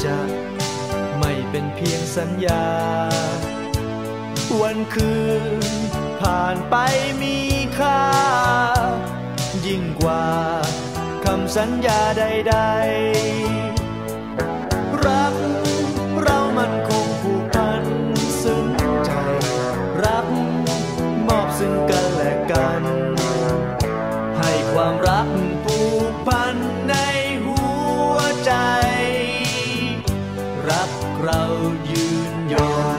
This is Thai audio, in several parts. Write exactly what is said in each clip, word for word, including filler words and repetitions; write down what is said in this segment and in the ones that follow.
จะไม่เป็นเพียงสัญญาวันคืนผ่านไปมีค่ายิ่งกว่าคำสัญญาใดๆรักเรามันคงผูกพันซึ้งใจรักมอบซึ่งกันและกันให้ความรักผูกพันในหัวใจรักเรายืนยง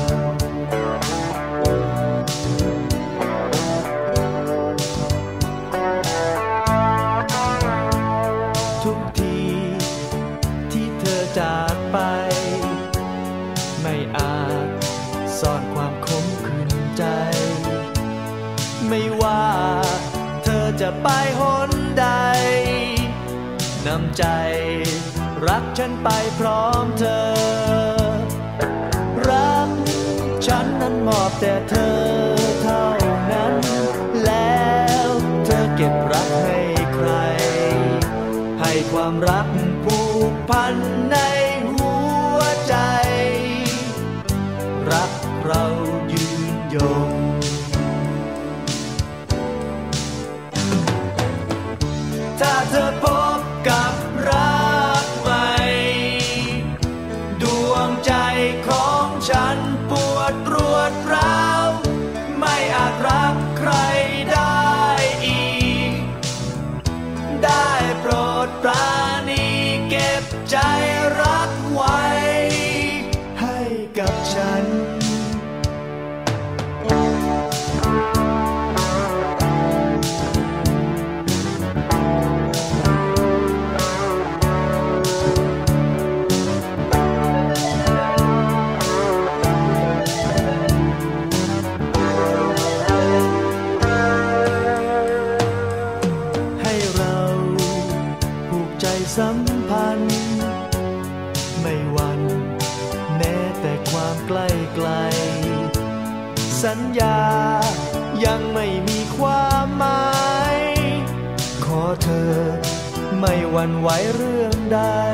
ทุกทีที่เธอจากไปไม่อาจซ่อนความขมขื่นใจไม่ว่าเธอจะไปหนใดนำใจรักฉันไปพร้อมเธอรักฉันนั้นมอบแต่เธอเท่านั้นแล้วเธอเก็บรักให้ใครให้ความรักผูกพันในหัวใจรักเรายืนยงถ้าเธอพบกับรักใหม่ดวงใจของฉันปวดรวดร้าวไม่อาจรักใครได้อีกได้โปรดปราณีเก็บใจรักไว้ให้กับฉันสัมพันธ์ไม่หวั่นแม้แต่ความใกล้ไกลสัญญายังไม่มีความหมายขอเธอไม่หวั่นไหวเรื่องใด